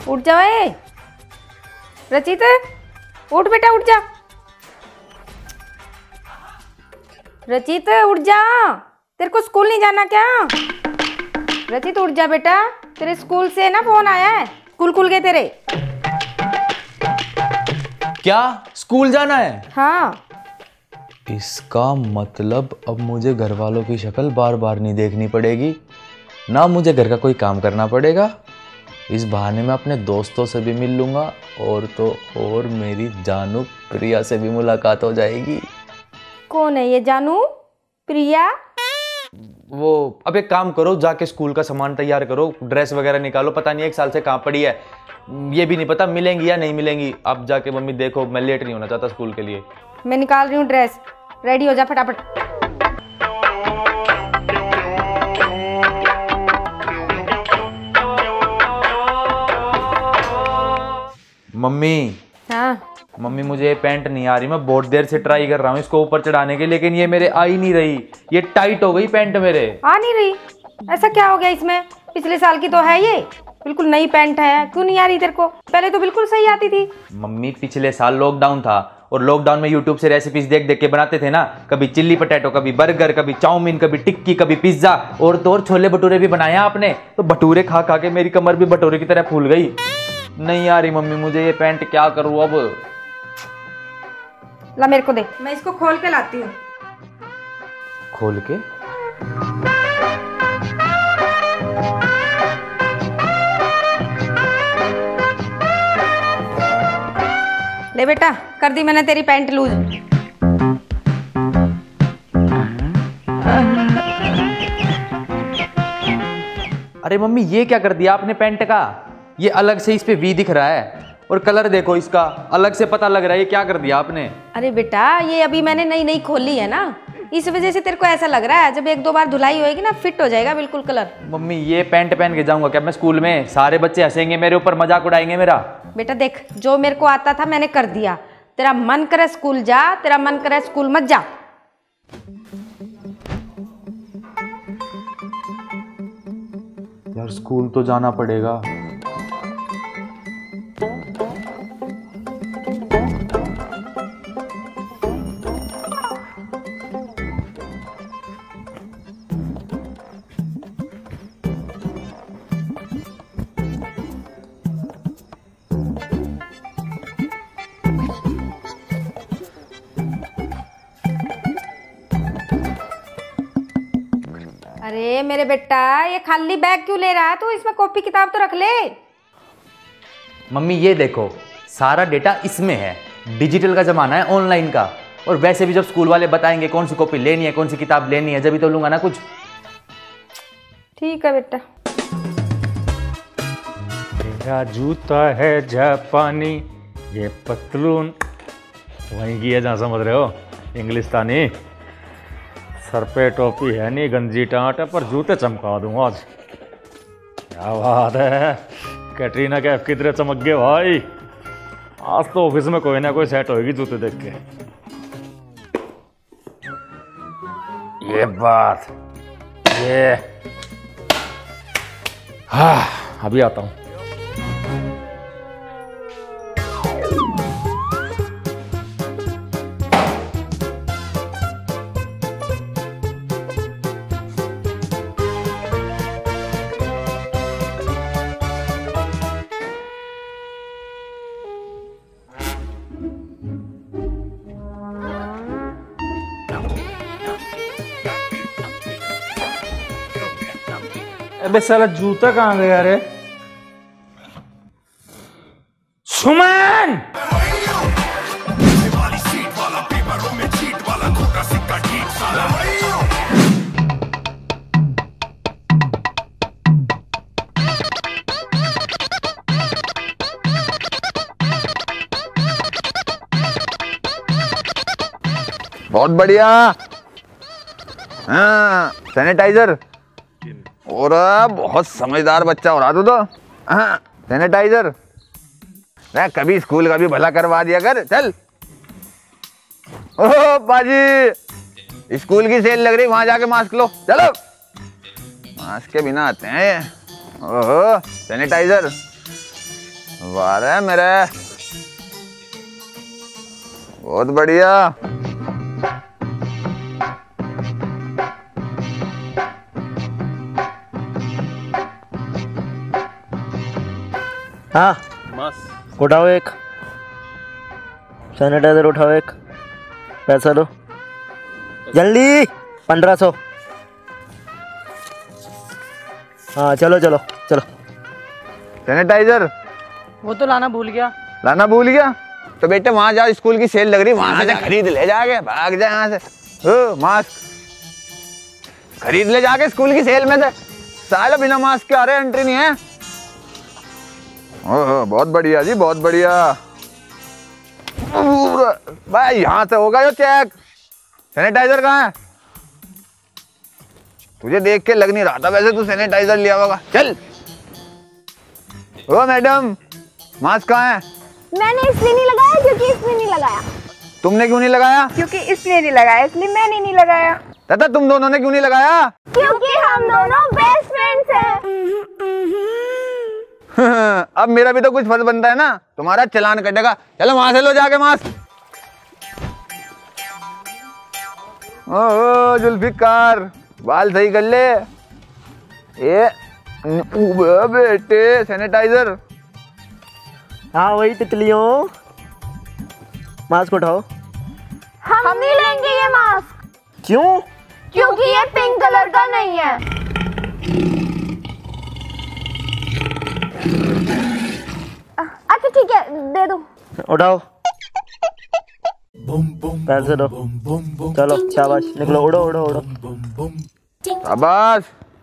उठ जाओ ए रचित, उठ बेटा उठ जा। रचित उठ जा, तेरे को स्कूल नहीं जाना क्या? रचित उठ जा बेटा, तेरे स्कूल से ना फोन आया है, स्कूल खुल गए तेरे। क्या स्कूल जाना है? हाँ। इसका मतलब अब मुझे घर वालों की शक्ल बार बार नहीं देखनी पड़ेगी, ना मुझे घर का कोई काम करना पड़ेगा। इस बहाने मैं अपने दोस्तों से भी मिल लूंगा और तो और मेरी जानू प्रिया से भी मुलाकात हो जाएगी। कौन है ये जानू? प्रिया? वो अब एक काम करो, जाके स्कूल का सामान तैयार करो, ड्रेस वगैरह निकालो, पता नहीं 1 साल से कहाँ पड़ी है, ये भी नहीं पता मिलेंगी या नहीं मिलेंगी। अब जाके मम्मी देखो, मैं लेट नहीं होना चाहता स्कूल के लिए। मैं निकाल रही हूँ ड्रेस, रेडी हो जा फटाफट। मम्मी। हाँ मम्मी मुझे ये पैंट नहीं आ रही, मैं बहुत देर से ट्राई कर रहा हूँ इसको ऊपर चढ़ाने के, लेकिन ये मेरे आ ही नहीं रही, ये टाइट हो गई पैंट मेरे। आ नहीं रही? ऐसा क्या हो गया इसमें? पिछले साल की तो है, ये बिल्कुल नई पैंट है, क्यों नहीं आ रही तेरे को? पहले तो बिल्कुल सही आती थी। मम्मी पिछले साल लॉकडाउन था और लॉकडाउन में यूट्यूब से रेसिपीज देख देख के बनाते थे ना, कभी चिल्ली पटेटो, कभी बर्गर, कभी चाउमीन, कभी टिक्की, कभी पिज्जा, और तो और छोले भटूरे भी बनाया आपने, तो भटूरे खा खा के मेरी कमर भी भटूरे की तरह फूल गई। नहीं आ रही मम्मी मुझे ये पैंट, क्या करूँ अब? ला मेरे को दे, मैं इसको खोल के लाती हूँ। खोल के? ले बेटा, कर दी मैंने तेरी पैंट लूज। अरे मम्मी ये क्या कर दिया आपने पैंट का? ये अलग से इस पे वी दिख रहा है और कलर देखो इसका अलग से पता लग रहा है, ये क्या कर दिया आपने? अरे बेटा ये अभी मैंने नई नई खोली है ना, इस वजह से तेरे को ऐसा लग रहा है। जब 1-2 बार धुलाई होएगी ना, फिट हो जाएगा बिल्कुल कलर। मम्मी ये पैंट पहन के जाऊंगा क्या मैं स्कूल में? सारे बच्चे हंसेंगे मेरे ऊपर, मजाक उड़ाएंगे मेरा। बेटा देख, जो मेरे को आता था मैंने कर दिया। तेरा मन करे स्कूल जा, तेरा मन करे स्कूल मत जा। यार स्कूल तो जाना पड़ेगा। अरे मेरे बेटा, ये खाली बैग क्यों ले रहा है तू? इसमें कॉपी किताब तो रख ले। मम्मी ये देखो सारा डेटा इसमें है, डिजिटल का जमाना है, ऑनलाइन का। और वैसे भी जब स्कूल वाले बताएंगे कौन सी कॉपी लेनी है, कौन सी किताब लेनी है, जब भी तो लूंगा ना कुछ। ठीक है बेटा। मेरा जूता है जापानी, ये पतलून वहीं की है जहाँ समझ रहे हो, इंग्लिस्तानी। सर पे टोपी है नहीं, गंजी टाट है, पर जूते चमका दूंगा आज। क्या बात है, कैटरीना कैफ की तरह चमक गए भाई। आज तो ऑफिस में कोई ना कोई सेट होगी जूते देख के। ये बात, ये हाँ अभी आता हूँ। अबे साला जूता कहाँ गया रे? सुमन! बहुत बढ़िया। हाँ सैनिटाइजर, और बहुत समझदार बच्चा हो रहा तू तो। हाँ सैनिटाइजर, मैं कभी स्कूल का भी भला करवा दिया कर। चल ओह बाजी, स्कूल की सेल लग रही, वहां जाके मास्क लो। चलो, मास्क के बिना आते हैं। ओहो सैनिटाइजर, वाह रे मेरे, बहुत बढ़िया। हाँ उठाओ एक सैनिटाइजर, उठाओ एक, पैसा लो जल्दी, 1500। हाँ चलो चलो चलो। सैनिटाइजर वो तो लाना भूल गया। लाना भूल गया तो बेटे वहां जाओ, स्कूल की सेल लग रही, वहां से खरीद ले जाके, भाग जाए यहाँ से। ओ मास्क खरीद ले जाके स्कूल की सेल में से। साला बिना मास्क के आ रहे, एंट्री नहीं है। ओह बहुत बढ़िया जी, बहुत बढ़िया। भाई यहाँ से होगा जो चेक। सैनिटाइजर कहाँ है? तुझे देख के लग नहीं रहा था वैसे तू सैनिटाइजर लिया होगा। चल। ओ मैडम, मास्क कहाँ है? मैंने इसलिए नहीं लगाया क्योंकि इसने नहीं लगाया। तुमने क्यों नहीं लगाया? क्योंकि इसने नहीं लगाया इसलिए मैंने नहीं लगाया। तथा तुम दोनों ने क्यों नहीं लगाया? क्योंकि हम दोनों बेस्ट फ्रेंड्स हैं। अब मेरा भी तो कुछ फर्ज बनता है ना, तुम्हारा चालान कटेगा। चलो वहां से लो जाके मास्क। ओह जुल्फिकार, बाल सही कर ले। ये बेटे सैनिटाइजर। हाँ वही तितलियों, मास्क उठाओ। हम नहीं लेंगे ये मास्क। क्यों? क्योंकि ये पिंक कलर का नहीं है। अच्छा ठीक है, दे दो। उठाओ, पैसे दो। चलो शाबाश, निकलो, उड़ो उड़ो उड़ो। शाबाश।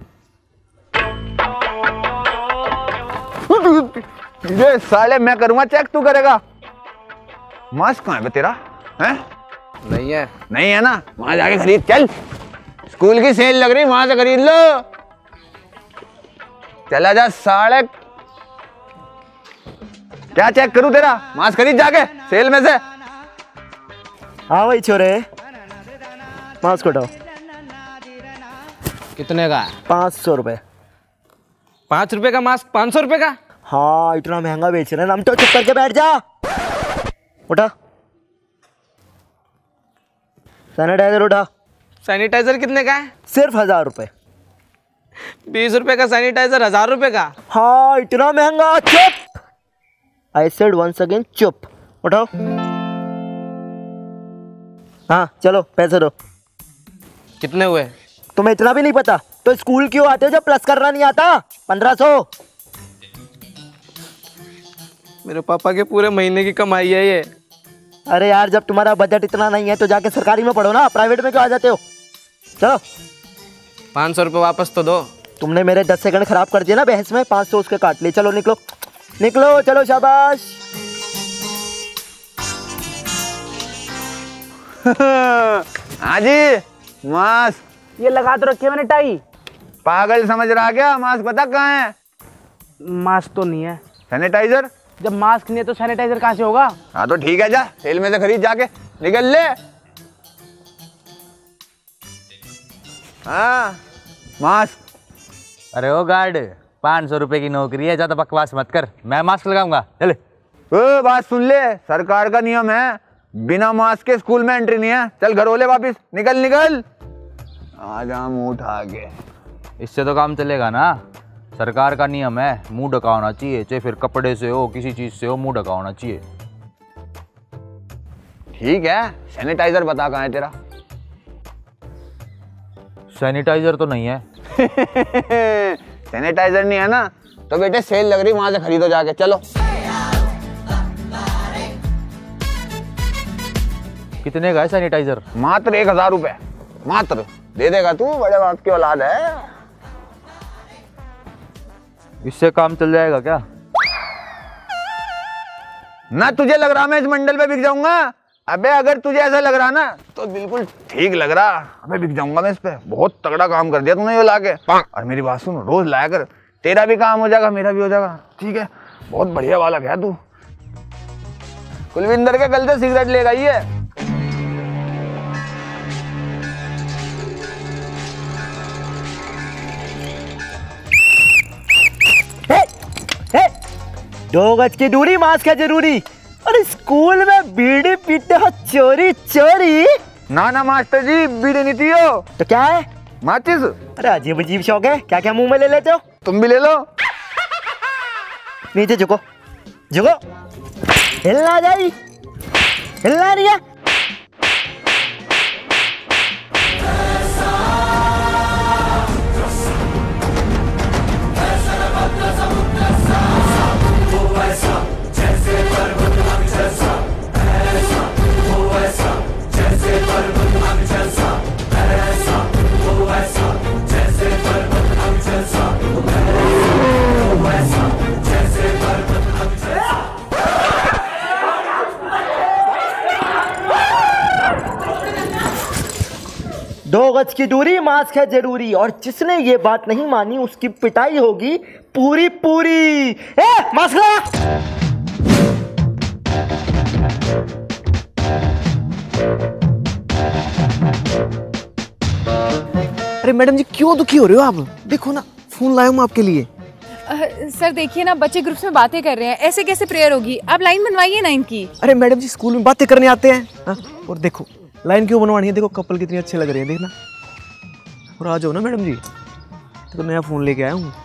ये साले मैं करूंगा चेक, तू करेगा। मास्क कहाँ है बे तेरा? हैं? नहीं है। नहीं है ना, वहां जाके खरीद। चल, स्कूल की सेल लग रही, वहां से खरीद लो। चला जा साले। क्या चेक करूं तेरा? मास्क खरीद जाके सेल में से। हाँ वही छोरे, मास्क उठाओ। कितने का? 500 रुपए। 5 रुपए का मास्क 500 रुपए का? हाँ इतना महंगा बेच रहे हैं, हम तो चुप करके बैठ जा। उठा सैनिटाइजर, उठा। सैनिटाइजर कितने का है? सिर्फ 1000 रुपए। 20 रुपए का सैनिटाइजर 1000 रुपए का? हाँ इतना महंगा। चुप, आई सेड वंस अगेन चुप। उठाओ। हाँ चलो पैसे दो। कितने हुए? तुम्हें इतना भी नहीं पता तो स्कूल क्यों आते हो जब प्लस करना नहीं आता? 1500। मेरे पापा के पूरे महीने की कमाई है ये। अरे यार जब तुम्हारा बजट इतना नहीं है तो जाके सरकारी में पढ़ो ना, प्राइवेट में क्यों आ जाते हो? चलो 500 रुपए वापस तो दो। तुमने मेरे 10 सेकंड खराब कर दिए ना बहस में, 500 उसके काट लिए। चलो निकलो निकलो, चलो शाबाश। हाँ जी, मास्क ये लगा तो रखी है मैंने टाई। पागल समझ रहा क्या? मास्क पता कहाँ है? मास्क तो नहीं है। सैनिटाइजर? जब मास्क नहीं है तो सैनिटाइजर कहाँ से होगा? हाँ तो ठीक है, जा सेल में से खरीद जाके, निकल ले। हाँ मास्क। अरे ओ गार्ड, 500 रुपए की नौकरी है, ज्यादा बकवास मत कर, मैं मास्क लगाऊंगा। चले। ओ बात सुन ले, सरकार का नियम है, बिना मास्क के स्कूल में एंट्री नहीं है। चल घर वाले वापिस, निकल निकल। आजा मुंह उठा के। इससे तो काम चलेगा ना? सरकार का नियम है, मुंह ढका होना चाहिए, चाहे फिर कपड़े से हो किसी चीज से हो, मुंह ढका होना चाहिए। ठीक है, सैनिटाइजर बता कहाँ है तेरा? सैनिटाइजर तो नहीं है। सैनिटाइजर नहीं है ना, तो बेटे सेल लग रही, वहां से खरीदो जाके। चलो। कितने का है सैनिटाइजर? मात्र 1000 रुपए, मात्र। दे देगा तू? बड़े बाप की औलाद है। इससे काम चल जाएगा क्या? ना तुझे लग रहा मैं इस मंडल पे बिक जाऊंगा? अबे अगर तुझे ऐसा लग रहा ना तो बिल्कुल ठीक लग रहा। अबे बिक जाऊंगा मैं इस पे, बहुत तगड़ा काम कर दिया तूने ये लाके। और मेरी बात सुन, रोज लाया कर, तेरा भी काम हो जाएगा, मेरा भी हो जाएगा। ठीक है, बहुत बढ़िया वाला है तू। कुलविंदर के गल से सिगरेट ले गई है। 2 गज की दूरी, मास्क है जरूरी। अरे स्कूल में बीड़ी पीते हो चोरी चोरी? ना ना मास्टर जी, बीड़ी नहीं पियो। तो क्या है? माचिस। अरे अजीब अजीब शौक है, क्या क्या मुंह में ले लेते हो? तुम भी ले लो। नीचे झुको, झुको। हिलना जाई, हिलना नहीं है। दो गज की दूरी, मास्क है जरूरी, और जिसने ये बात नहीं मानी उसकी पिटाई होगी पूरी पूरी। मास्क लगा। अरे मैडम जी क्यों दुखी हो रहे हो आप? देखो ना, फोन लाया हूँ आपके लिए। सर देखिए ना, बच्चे ग्रुप्स में बातें कर रहे हैं, ऐसे कैसे प्रेयर होगी? आप लाइन बनवाइए ना इनकी। अरे मैडम जी स्कूल में बातें करने आते हैं। हाँ? और देखो लाइन क्यों बनवानी है, देखो कपल कितने अच्छे लग रहे हैं, देखना। और आ जाओ ना मैडम जी, तो नया फोन लेके आया हूँ।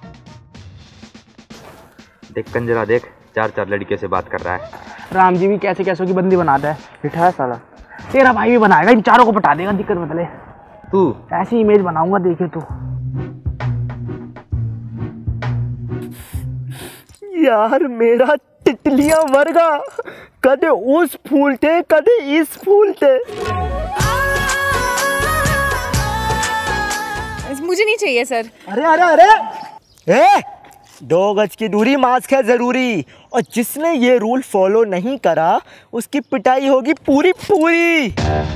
देख कंजरा देख, 4 लड़कियों से बात कर रहा है। राम जी भी कैसे कैसों की बंदी बनाता है, बिठा है साला। तेरा भाई भी बनाएगा, इन चारों को पटा देगा, दिक्कत बदले। तू ऐसी इमेज बनाऊंगा, देखे तू। यार मेरा तितलियां वर्गा, कदे उस फूल थे कदे इस फूल थे। मुझे नहीं चाहिए सर। अरे अरे अरे 2 गज की दूरी, मास्क है जरूरी, और जिसने ये रूल फॉलो नहीं करा उसकी पिटाई होगी पूरी पूरी।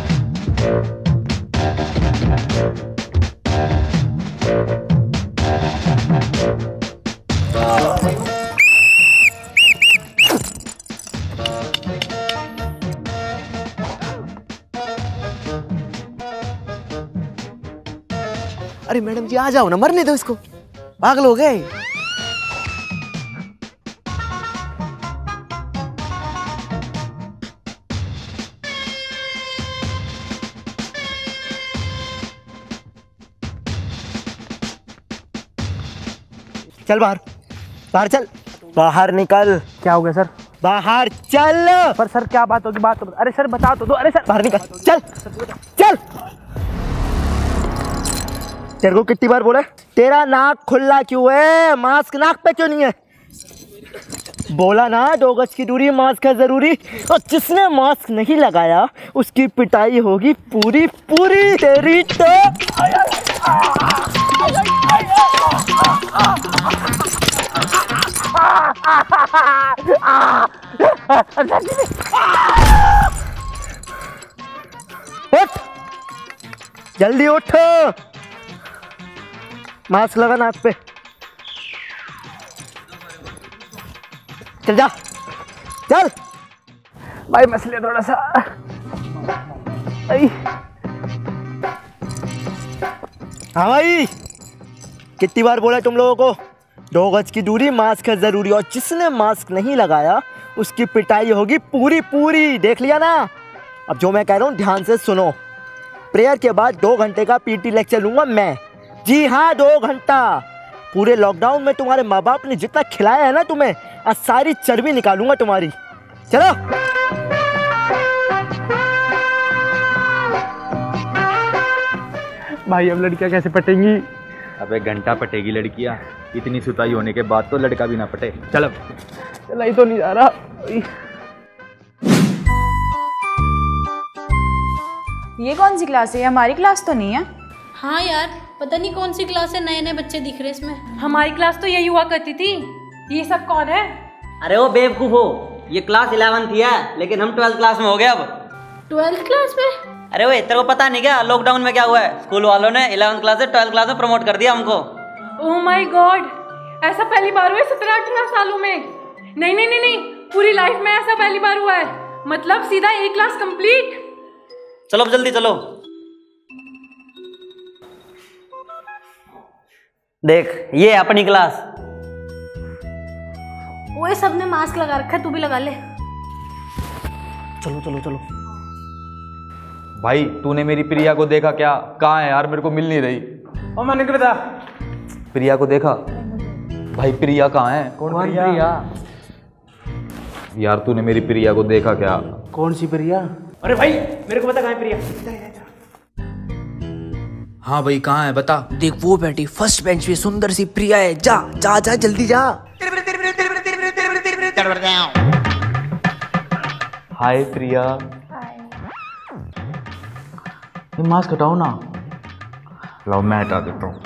अरे मैडम जी आ जाओ ना, मरने दो इसको, पागल हो गए। चल बाहर, बाहर चल, बाहर निकल। क्या हो गया सर? बाहर चल। पर सर क्या बात होगी, बात तो अरे सर बता तो दो। अरे सर बाहर निकल, चल चल। तेरे को कितनी बार बोला तेरा नाक खुला क्यों है, मास्क नाक पे क्यों नहीं है? बोला ना 2 गज की दूरी, मास्क है जरूरी, और जिसने मास्क नहीं लगाया उसकी पिटाई होगी पूरी पूरी। तेरी तो उठ, जल्दी उठ, मास्क लगा नाक पे। चल जा, चल। भाई मसले थोड़ा सा। हाँ भाई, कितनी बार बोला तुम लोगों को, 2 गज की दूरी, मास्क है जरूरी, और जिसने मास्क नहीं लगाया उसकी पिटाई होगी पूरी पूरी। देख लिया ना? अब जो मैं कह रहा हूँ ध्यान से सुनो। प्रेयर के बाद 2 घंटे का पीटी लेक्चर लूंगा मैं। जी हाँ, 2 घंटा। पूरे लॉकडाउन में तुम्हारे माँ बाप ने जितना खिलाया है ना तुम्हें, आज सारी चर्बी निकालूंगा तुम्हारी। चलो। भाई अब लड़कियां कैसे पटेंगी? अब 1 घंटा पटेगी लड़कियां, इतनी सुताई होने के बाद तो लड़का भी ना पटे। चल अब। चला ही तो नहीं जा रहा। ये कौन सी क्लास है? हमारी क्लास तो नहीं है। हाँ यार, पता नहीं कौन सी क्लास है, नए नए बच्चे दिख रहे इसमें। हमारी क्लास तो यही हुआ करती थी। ये सब कौन है? अरे वो बेवकूफ हो, ये क्लास 11th ही है, लेकिन हम 12th क्लास में हो गए अब। 12th क्लास में? अरे वो तेरे को पता नहीं क्या, लॉकडाउन में क्या हुआ है, स्कूल वालों ने 11th क्लास से 12th क्लास में प्रमोट कर दिया हमको। ओह माय गॉड, ऐसा पहली बार हुआ है 17-18 सालों में। नहीं नहीं नहीं नहीं, पूरी लाइफ में ऐसा पहली बार हुआ है। मतलब सीधा एक क्लास कंप्लीट। चलो जल्दी चलो। देख ये अपनी क्लास। वो सबने मास्क लगा रखा है, तू भी लगा ले। चलो चलो चलो। भाई तूने मेरी प्रिया को देखा क्या? कहाँ है यार, मेरे को मिल नहीं रही। ओ मैंने क्या बता, प्रिया को देखा? भाई प्रिया कहाँ है? कौन प्रिया? यार तूने मेरी प्रिया को देखा क्या? कौन सी प्रिया? अरे भाई मेरे को पता कहाँ है प्रिया। हाँ भाई कहाँ है बता। देख वो बैठी फर्स्ट बेंच पे, सुंदर सी प्रिया है। जा जा जा जल्दी जा। हाय प्रिया। ये मास्क हटाओ ना। लाओ मैं हटा देता हूँ।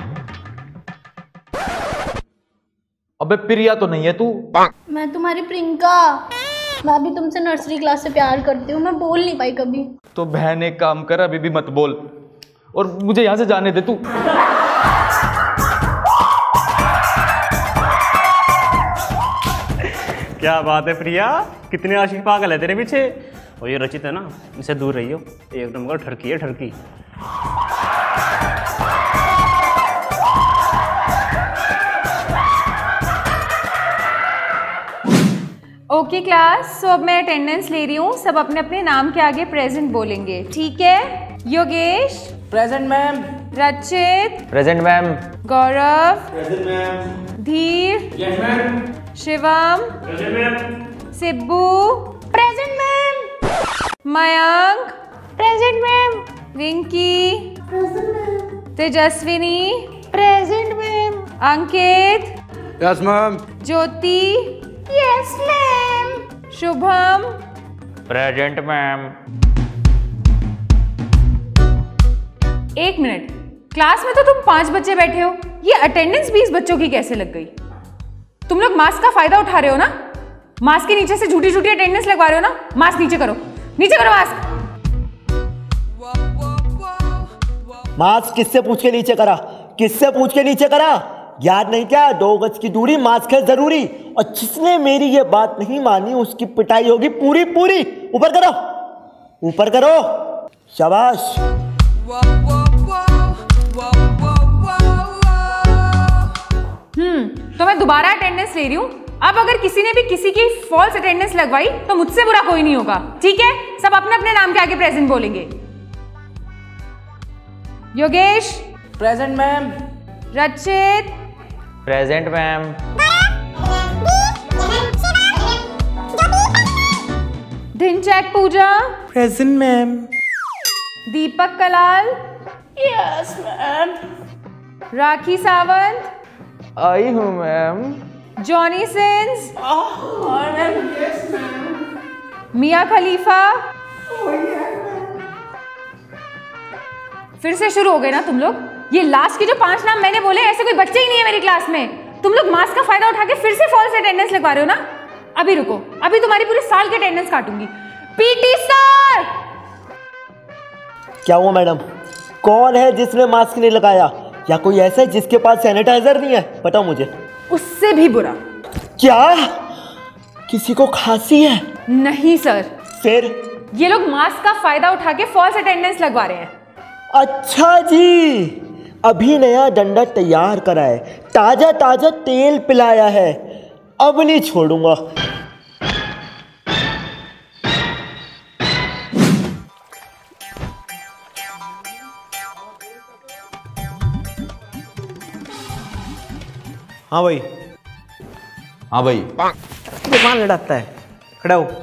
अबे प्रिया तो नहीं है तू? मैं तुम्हारी प्रियंका, मैं भी तुमसे नर्सरी क्लास से प्यार करती हूँ, मैं बोल नहीं पाई कभी। तो बहन एक काम कर, अभी भी मत बोल और मुझे यहाँ से जाने दे तू। क्या बात है प्रिया, कितने आशिक पागल है तेरे पीछे। और ये रचित है ना, इनसे दूर रहियो, एक नंबर ठरकी है ठरकी। ओके क्लास, सो अब मैं अटेंडेंस ले रही हूँ। सब अपने अपने नाम के आगे प्रेजेंट बोलेंगे, ठीक है? Yogesh present ma'am. Rachit present ma'am. Gaurav present ma'am. Dheer yes ma'am. Shivam present ma'am. Sibbu present ma'am. Mayank present ma'am. Rinki present ma'am. Tejaswini present ma'am. Ankit yes ma'am. Jyoti yes ma'am. Shubham present ma'am. एक मिनट, क्लास में तो तुम 5 बच्चे बैठे हो, ये अटेंडेंस 20 बच्चों की कैसे लग गई? तुम लोग मास्क का फायदा उठा रहे हो ना? मास्क के नीचे से झूठी झूठी अटेंडेंस लगवा रहे हो ना? मास्क नीचे करो, नीचे करो मास्क। मास्क किससे पूछ के नीचे करा? किससे पूछ के नीचे करा? याद नहीं क्या? 2 गज की दूरी, मास्क है जरूरी। और जिसने मेरी ये बात नहीं मानी उसकी पिटाई होगी पूरी पूरी। ऊपर करो, ऊपर करो, शाबाश। तो मैं दोबारा अटेंडेंस ले रही हूँ। अब अगर किसी ने भी किसी की फॉल्स अटेंडेंस लगवाई तो मुझसे बुरा कोई नहीं होगा, ठीक है? सब अपने अपने नाम के आगे प्रेजेंट बोलेंगे। Yogesh present ma'am. Rachit present ma'am. Dhinchak Pooja present ma'am. Deepak Kalal yes ma'am. Rakhi Sawant आई हूँ ma'am. Johnny Sins Mia Khalifa. फिर से शुरू हो गए ना तुम लोग? ये लास्ट के जो 5 नाम मैंने बोले, ऐसे कोई बच्चे ही नहीं है मेरी क्लास में। तुम लोग मास्क का फायदा उठा के फिर से फॉल्स अटेंडेंस लगवा रहे हो ना? अभी रुको, अभी तुम्हारी पूरे साल की अटेंडेंस काटूंगी। PT sir! क्या हुआ मैडम? कौन है जिसने मास्क नहीं लगाया? या कोई ऐसा है जिसके पास सैनिटाइजर नहीं है? बताओ मुझे। उससे भी बुरा। क्या किसी को खांसी है? नहीं सर। फिर? ये लोग मास्क का फायदा उठा के फॉल्स अटेंडेंस लगवा रहे हैं। अच्छा जी, अभी नया डंडा तैयार करा है, ताजा ताजा तेल पिलाया है, अब नहीं छोड़ूंगा। हाँ भाई। हाँ भाई। दुकान लड़ाता है, खड़ा हो।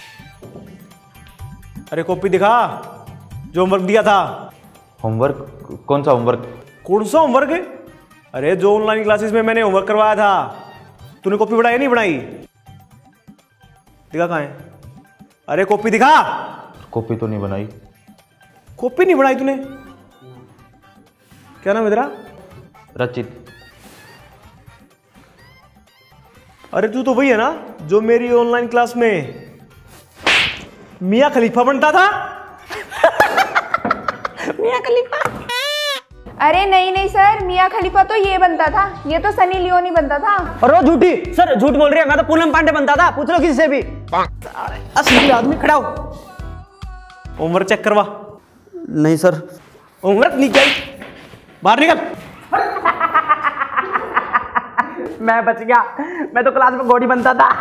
अरे कॉपी दिखा, जो होमवर्क दिया था। होमवर्क? कौन सा होमवर्क? कौन सा होमवर्क है? अरे जो ऑनलाइन क्लासेस में मैंने होमवर्क करवाया था, तूने कॉपी बनाई नहीं बनाई? दिखा कहाँ है? अरे कॉपी दिखा। कॉपी तो नहीं बनाई। कॉपी नहीं बनाई तूने? क्या नाम है तेरा? रचित। अरे तू तो वही है ना जो मेरी ऑनलाइन क्लास में मिया खलीफा बनता था? मिया खलीफा? अरे नहीं नहीं सर, मिया खलीफा तो ये बनता था, ये तो सनी लियोनी बनता था। और वो झूठी सर, झूठ बोल रही है। मैं तो पूनम पांडे बनता था, पूछ लो किसी से भी। असली आदमी, खड़ा हो। होमवर्क चेक करवा। नहीं सर। होमवर्क नहीं चाहिए, बाहर निकल। मैं बच गया। मैं तो क्लास में घोड़ी बनता था।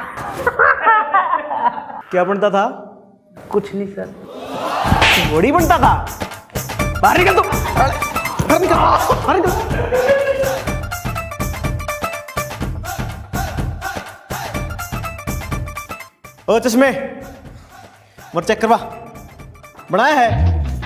क्या बनता था? कुछ नहीं सर। घोड़ी बनता था? बाहर निकल तू, बाहर निकल, बाहर निकल। ओ चश्मे, मर चेक करवा, बनाया है?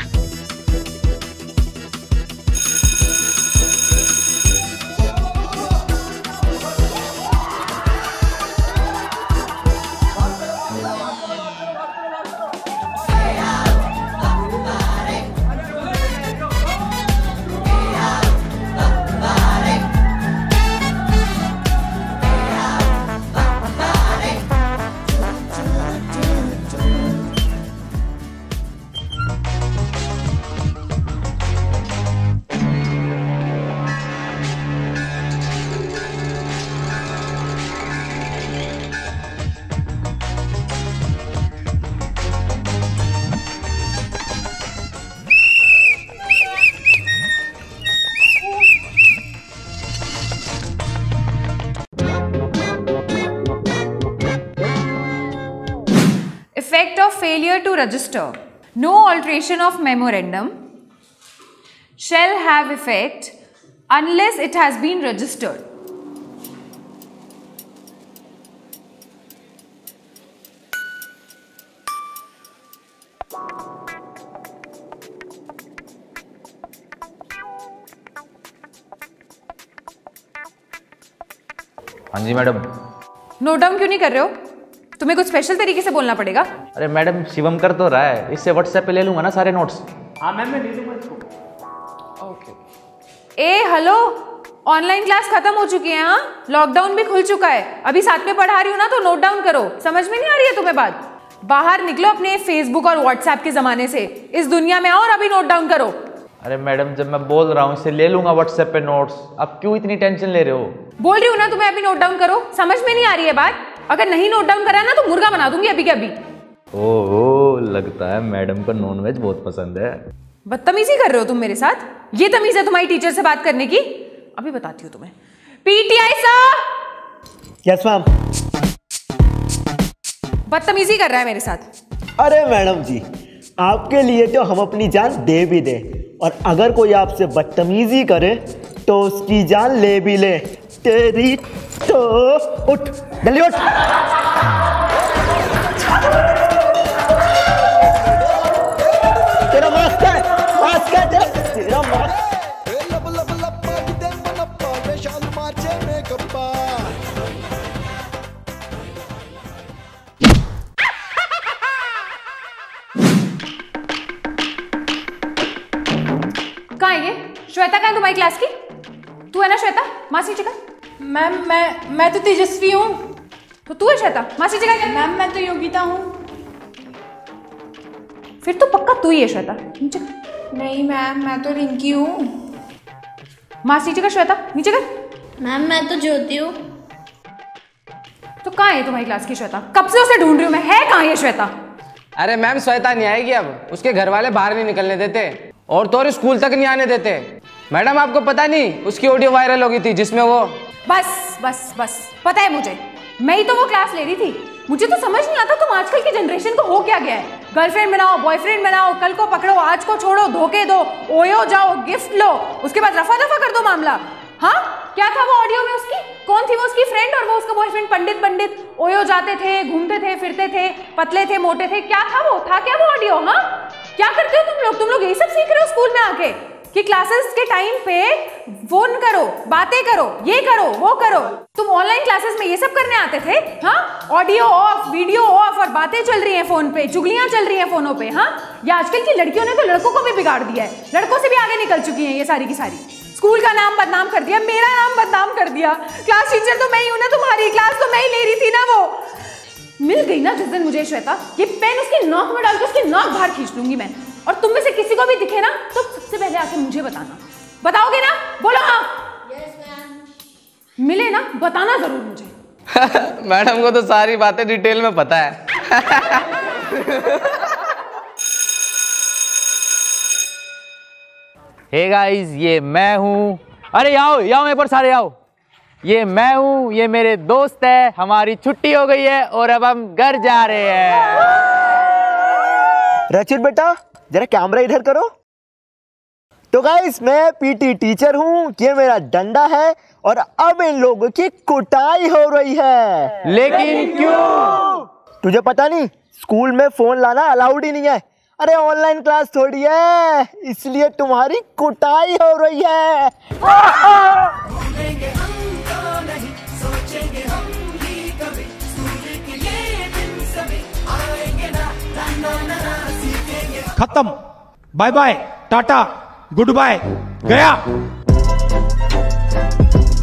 Effect of failure to register. No alteration of memorandum shall have effect unless it has been registered. हाँ जी मैडम। नोट डाउन क्यों नहीं कर रहे हो? तुम्हें कुछ स्पेशल तरीके से बोलना पड़ेगा। अरे मैडम शिवम कर तो रहा है, इससे व्हाट्सएप पे ले लूंगा ना सारे नोट्स। हाँ मैम मैं ले लूंगा इसको। ओके। ए हेलो, ऑनलाइन क्लास खत्म हो चुकी है। हाँ, लॉकडाउन भी खुल चुका है। अभी साथ में पढ़ा रही हूँ ना, तो नोट डाउन करो। समझ में नहीं आ रही है तुम्हें बात? बाहर निकलो अपने फेसबुक और व्हाट्सएप के जमाने से, इस दुनिया में आओ और अभी नोट डाउन करो। अरे मैडम जब मैं बोल रहा हूँ इससे ले लूंगा व्हाट्सएप पे नोट्स, आप क्यों इतनी टेंशन ले रहे हो? बोल रही हूँ ना तुम्हें, अभी नोट डाउन करो। समझ में नहीं आ रही है बात? अगर नहीं नोट डाउन करा ना तो मुर्गा बना दूंगी अभी के अभी। ओहो, लगता है मैडम को नॉनवेज बहुत पसंद है। बदतमीजी कर रहे हो तुम मेरे साथ? ये तमीज है तुम्हारी टीचर से बात करने की? अभी बताती हूँ तुम्हें। PTI sir. Yes ma'am. बदतमीजी कर रहा है मेरे साथ। अरे मैडम जी, आपके लिए तो हम अपनी जान दे भी दे, और अगर कोई आपसे बदतमीजी करे तो उसकी जान ले भी ले। तेरी तो उठ, जल्दी उठ। तेरा मास्क है, मास्क है तेरा मास्क। कहाँ है ये? श्वेता कहाँ है तुम्हारी क्लास की? तू है ना श्वेता? मासी जी का? मैम मैं तो तेजस्वी हूँ। तो तू है श्वेता? मासी जी का? मैम मैं तो योगिता हूँ। फिर तो पक्का तू ही है श्वेता। नीचे नहीं मैम, मैं तो रिंकी हूँ। मासी जी का श्वेता, नीचे कर। मैम मैं तो ज्योति हूँ। तो कहाँ है तुम्हारी क्लास की श्वेता? कब से उसे ढूंढ रही हूँ मैं। है कहाँ ये श्वेता? अरे मैम श्वेता नहीं आएगी अब, उसके घर वाले बाहर नहीं निकलने देते और तो और स्कूल तक नहीं आने देते। मैडम आपको पता नहीं, उसकी ऑडियो वायरल हो गई थी जिसमें वो बस बस बस पता है मुझे, मैं ही तो वो क्लास ले रही थी। मुझे तो समझ नहीं आता तुम आजकल की जनरेशन को हो क्या गया है। गर्लफ्रेंड बनाओ, बॉयफ्रेंड बनाओ, कल को पकड़ो, आज को छोड़ो, धोखे दो, ओयो जाओ, गिफ्ट लो, उसके बाद रफा दफा कर दो मामला। हाँ, क्या था वो ऑडियो में उसकी? कौन थी वो उसकी फ्रेंड और वो उसका बॉयफ्रेंड? पंडित ओयो जाते थे, घूमते थे, फिरते थे, पतले थे, मोटे थे, क्या था वो? था क्या वो ऑडियो? हाँ, क्या करते हो तुम लोग? तुम लोग यही सब सीख रहे हो स्कूल में आके कि क्लासेस के टाइम पे फोन करो, बातें करो, ये करो, वो करो। तुम ऑनलाइन क्लासेस में ये सब करने आते थे? हाँ, ऑडियो ऑफ, वीडियो ऑफ और बातें चल रही हैं फोन पे, चुगलियां चल रही हैं फोनों पे। हाँ, ये आजकल की लड़कियों ने तो लड़कों को भी बिगाड़ दिया है, लड़कों से भी आगे निकल चुकी हैं ये सारी की सारी। स्कूल का नाम बदनाम कर दिया, मेरा नाम बदनाम कर दिया। क्लास टीचर तो मैं ही हूं ना, तुम्हारी क्लास तो मैं ही ले रही थी ना। वो मिल गई ना जिस दिन मुझे श्वेता, ये पेन उसकी नाक में डाल के उसकी नाक बाहर खींच लूंगी मैं। और तुम में से किसी को भी दिखे ना तो सबसे पहले आके मुझे बताना। बताओगे ना? बोलो हाँ। मिले ना, बताना जरूर मुझे। मैडम को तो सारी बातें डिटेल में पता है। हे गाइस, ये मैं हूं। अरे आओ एक बार सारे आओ। ये मैं हूँ, ये मेरे दोस्त है, हमारी छुट्टी हो गई है और अब हम घर जा रहे हैं। रचित बेटा जरा कैमरा इधर करो। तो गाइस मैं पीटी टीचर हूँ, ये मेरा डंडा है और अब इन लोगों की कुटाई हो रही है। लेकिन क्यों? तुझे पता नहीं स्कूल में फोन लाना अलाउड ही नहीं है। अरे ऑनलाइन क्लास थोड़ी है, इसलिए तुम्हारी कुटाई हो रही है। खत्म, bye bye, tata, good bye, गया।